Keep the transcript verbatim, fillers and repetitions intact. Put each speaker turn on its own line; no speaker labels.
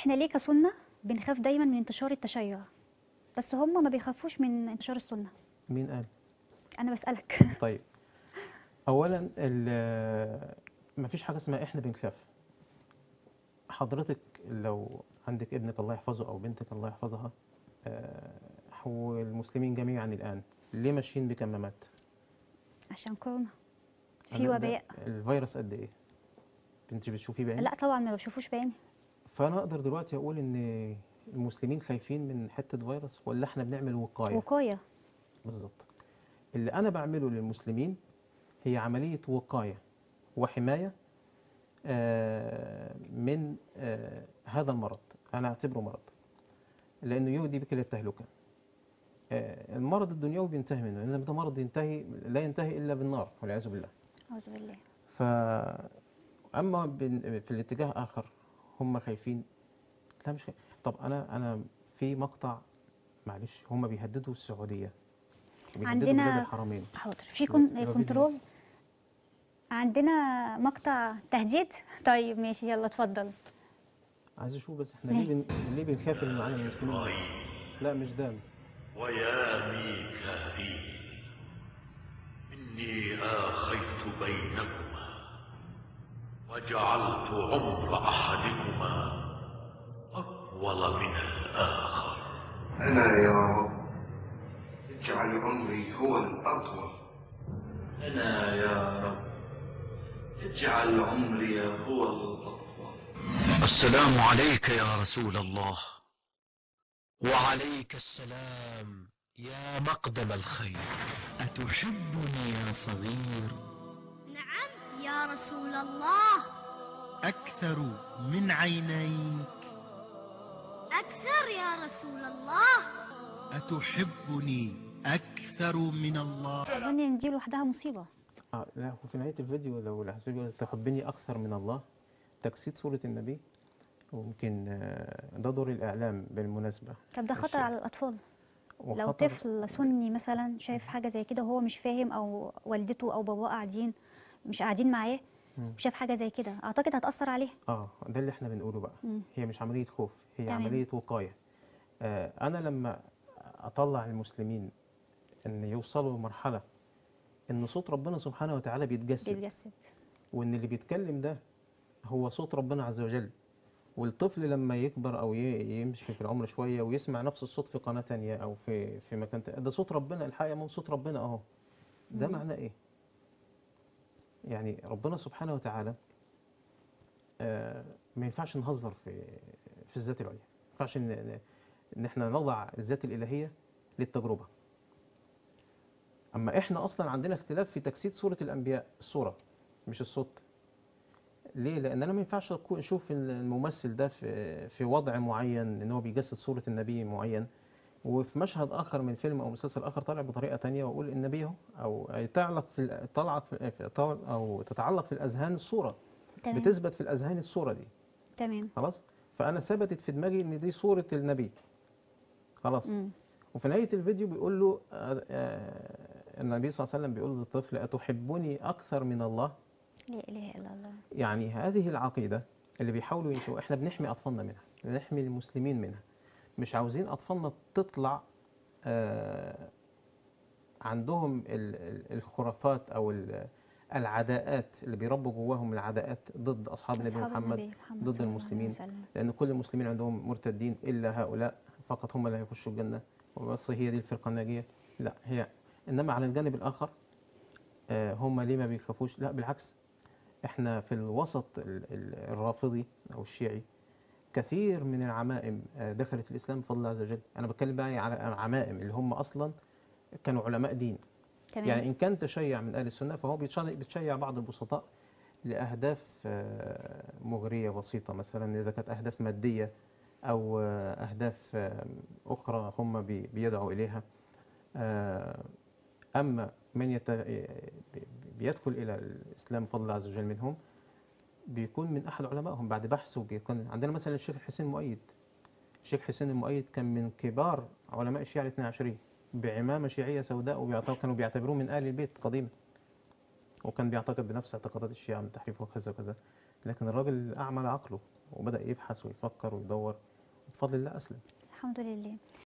احنا ليه كسنة بنخاف دايما من انتشار التشيع، بس هم ما بيخافوش من انتشار السنة؟
مين قال؟
انا بسألك.
طيب، اولا ال- مفيش حاجه اسمها احنا بنخاف. حضرتك لو عندك ابنك الله يحفظه او بنتك الله يحفظها، آه، والمسلمين جميعا الان ليه ماشيين بكمامات؟
عشان كورونا، في
انا ده
وباء.
الفيروس قد ايه؟ انت بتشوفيه بعينك؟
لا طبعا ما بشوفوش بعيني.
فانا اقدر دلوقتي اقول ان المسلمين خايفين من حته فيروس ولا احنا بنعمل وقايه؟
وقاية.
بالظبط. اللي انا بعمله للمسلمين هي عمليه وقايه وحمايه آه، من آه، هذا المرض. انا اعتبره مرض لانه يؤدي بك الى التهلكه. آه، المرض الدنيوي بينتهي منه، انما ده مرض ينتهي لا ينتهي الا بالنار والعياذ بالله.
أعوذ بالله.
ف اما بن- في الاتجاه اخر هم خايفين. لا مش خايف. طب انا انا في مقطع، معلش، هم بيهددوا السعوديه وبيهددوا بلاد
عندنا
الحرمين.
حاضر في
اللي هو
كون
اللي هو فيديو.
كنترول. عندنا مقطع تهديد. طيب ماشي، يلا اتفضل.
عايز اشوف بس احنا ليه
ماشي.
بن... ليه بنخاف اللي معانا المسلمين دول؟ لا مش ده.
ويا ميكائيل إني آخيت بينكما وجعلت عمر أحدكما أطول من الآخر.
أنا يا رب اجعل عمري هو الأطول.
أنا يا رب اجعل عمري هو الأطول.
السلام عليك يا رسول الله. وعليك السلام يا مقدم الخير.
أتحبني يا صغير؟
نعم يا رسول الله.
أكثر من عينيك؟
أكثر يا رسول الله.
أتحبني أكثر من الله؟
اظن ان دي لوحدها مصيبه.
آه لا، وفي نهايه الفيديو لو الحساب يقول تحبني اكثر من الله، تجسيد صوره النبي. وممكن آه، ده دور الاعلام بالمناسبه.
طب ده خطر
مش-
على الاطفال. لو
وخطر.
طفل سني مثلا شايف حاجه زي كده وهو مش فاهم، او والدته او باباه قاعدين مش قاعدين معاه وشاف حاجه زي كده، اعتقد هتاثر عليه.
اه ده اللي احنا بنقوله بقى.
مم.
هي مش عمليه خوف، هي
تمام.
عمليه وقايه. آه انا لما اطلع المسلمين ان يوصلوا لمرحله ان صوت ربنا سبحانه وتعالى بيتجسد،
بيتجسد.
وان اللي بيتكلم ده هو صوت ربنا عز وجل. والطفل لما يكبر او ي- يمشي في العمر شويه ويسمع نفس الصوت في قناه تانية او في في مكان تاني، ده صوت ربنا الحقيقه، مو صوت ربنا اهو. ده معناه ايه؟ يعني ربنا سبحانه وتعالى آه ما ينفعش نهزر في في الذات العليا. ما ينفعش ان ان احنا نضع الذات الالهيه للتجربه. اما احنا اصلا عندنا اختلاف في تجسيد صوره الانبياء، الصوره مش الصوت. ليه؟ لان انا ما ينفعش أكون- اشوف الممثل ده في في وضع معين ان هو بيجسد صوره النبي معين، وفي مشهد اخر من فيلم او مسلسل اخر طالع بطريقه تانية واقول النبي اهو، او تعلق في طلعت في في- طال- او تتعلق في الاذهان الصوره.
تمام.
بتثبت في الاذهان الصوره دي.
تمام.
خلاص. فانا ثبتت في دماغي ان دي صوره النبي. خلاص.
مم.
وفي نهايه الفيديو بيقول له آه، آه، النبي صلى الله عليه وسلم بيقول للطفل اتحبني اكثر من الله؟
لا اله الا الله.
يعني هذه العقيدة اللي بيحاولوا ينشئوا، احنا بنحمي أطفالنا منها، بنحمي المسلمين منها. مش عاوزين أطفالنا تطلع آه عندهم ال- ال- الخرافات أو ال- العداءات اللي بيربوا جواهم، العداءات ضد أصحاب النبي
أصحاب
محمد،
النبي محمد
ضد
صلى الله عليه
المسلمين.
وسلم.
لأن كل المسلمين عندهم مرتدين إلا هؤلاء فقط هم اللي هيخشوا الجنة، وبس هي دي الفرقة الناجية. لا هي، إنما على الجانب الآخر آه هم ليه ما بيخافوش؟ لا بالعكس، احنا في الوسط ال- ال- الرافضي او الشيعي كثير من العمائم آه، دخلت الاسلام بفضل الله عز وجل. انا بتكلم بقى على عمائم اللي هم اصلا كانوا علماء دين.
تمام.
يعني ان كان تشيع من اهل السنه فهو بيتشيع بيتشيع بعض البسطاء لاهداف آه، مغريه بسيطه، مثلا اذا كانت اهداف ماديه او آه، اهداف آه، اخرى هم بي- بيدعوا اليها. آه، اما من يت... بيدخل الى الاسلام بفضل الله عز وجل منهم بيكون من احد علمائهم بعد بحث. وبيكون عندنا مثلا الشيخ حسين المؤيد. الشيخ حسين المؤيد كان من كبار علماء الشيعة الاثني عشرية بعمامة شيعية سوداء، وكانوا بيعتبروه من آل البيت قديما، وكان بيعتقد بنفس اعتقادات الشيعة من تحريف وكذا وكذا. لكن الراجل أعمل عقله وبدأ يبحث ويفكر ويدور، بفضل الله أسلم.
الحمد لله.